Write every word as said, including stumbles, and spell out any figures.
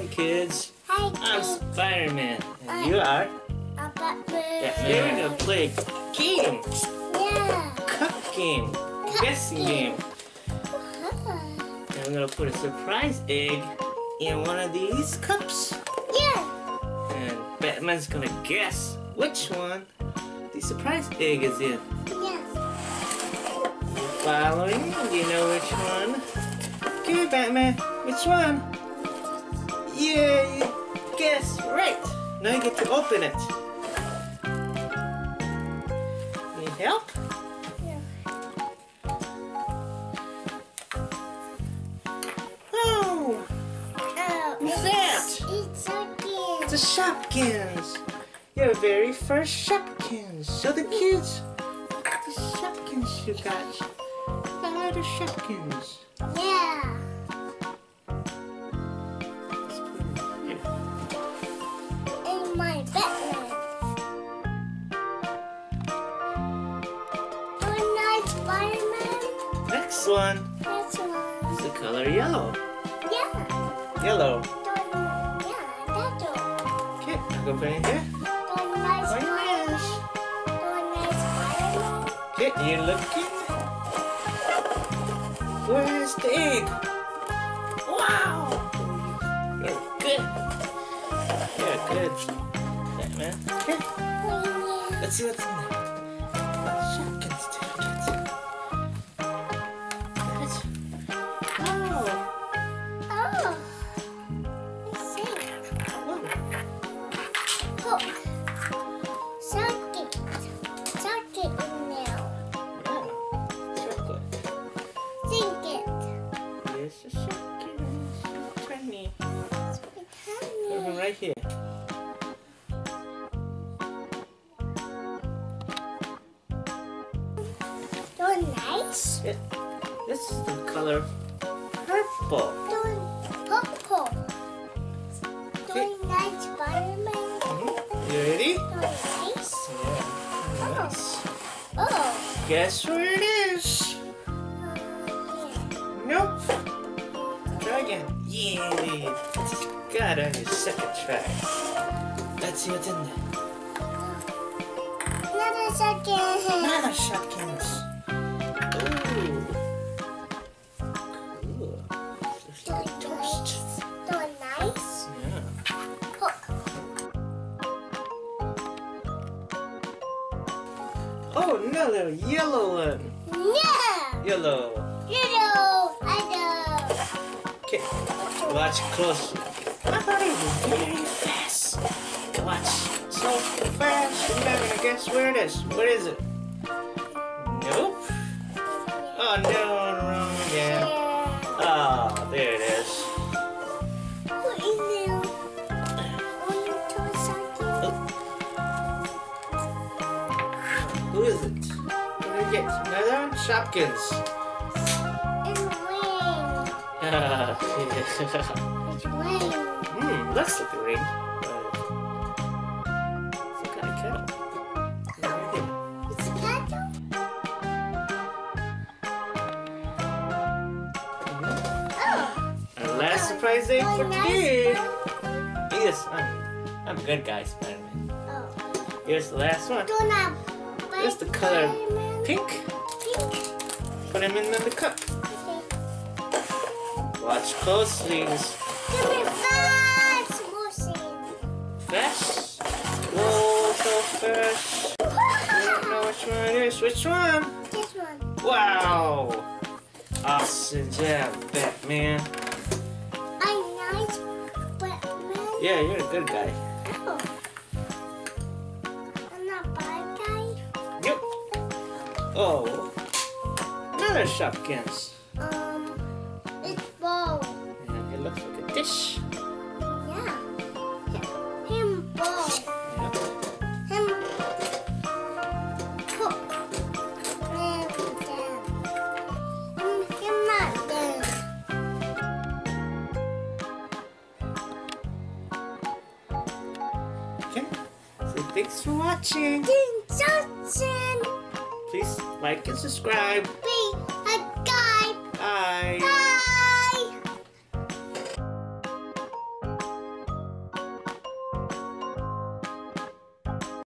Hi kids. Hi I'm kids. Spider-Man. And you are? I'm Batman. Batman. We're gonna play a game. Yeah. Cup game. Cup Guessing game. game. And we're gonna put a surprise egg in one of these cups. Yeah. And Batman's gonna guess which one the surprise egg is in. Yeah. You're following? Do you know which one? Okay, Batman. Which one? Yeah, you guess right. Now you get to open it. Need help? Yeah. Oh, Oh, what's that? it's again. It's a Shopkins. Your very first Shopkins. Show the kids the Shopkins you got. The other Shopkins. Yeah. Let's put them here. In my Batman. Good night, Spider-Man. Next one That's one. is the color yellow. Yeah. Yellow. Good night. Yeah, that's all. Okay, I'll go put it in here. Good night, Oh, Spider-Man. yes. Good night, Spider-Man. Okay, you're looking. Where's the egg? Wow! You're good. You're good. Batman. Okay, Yeah. let's see what's in there. Shopkins certificate. There it is. Oh! Oh. Let's see. Whoa. Hook. Socket. Socket in there. Yeah. Chocolate. Sink it. Here's the Shopkins. Try me. Put them Honey. right here. They're nice. Yeah. This is the color purple. They're purple. They're nice, Spider-Man. Mhm. You ready? They're nice. Yeah. Nice. Oh. Guess where it is? Nope. Try again. Yay! Got it on your second try. Let's see what's in there. Another second. Another Shopkins. Ooh. Cool. Looks They're like toast. nice. They're nice. Yeah. Hook. Oh, another yellow one. Yeah. Yellow. Yellow. I know. Okay. Watch closely. I thought it was very fast. Watch. So fast, you're not gonna guess where it is. What is it? Nope. Oh no, wrong again. Yeah. Oh, there it is. Put in there. Only two seconds. Who is it? What did we get? Another Shopkins. And wing. It's wing. Hmm, looks like a ring. Some kind of kettle. Right here. It's a kettle. Oh. Our last surprise egg for Nice. today. Yes, I'm, I'm a good guy, Spider-Man. Oh. Here's the last one. Donut. Here's the color Spider-Man. pink. Pink. Put them in the cup. Okay. Watch closely. Give me fast motion. Fast. Whoa, so fast. I don't know which one it is. Which one? This one. Wow. Awesome job, Batman. I'm nice, Batman. Yeah, you're a good guy. Oh. I'm not bad guy. Yep. Oh. Another Shopkins. Um, it's bowl. And it looks like a dish. Yeah. Yeah. Him bowl. Yep. Him cook. And then. Him, him not then. Okay. So thanks for watching. Ding, Johnson. Please like and subscribe. Big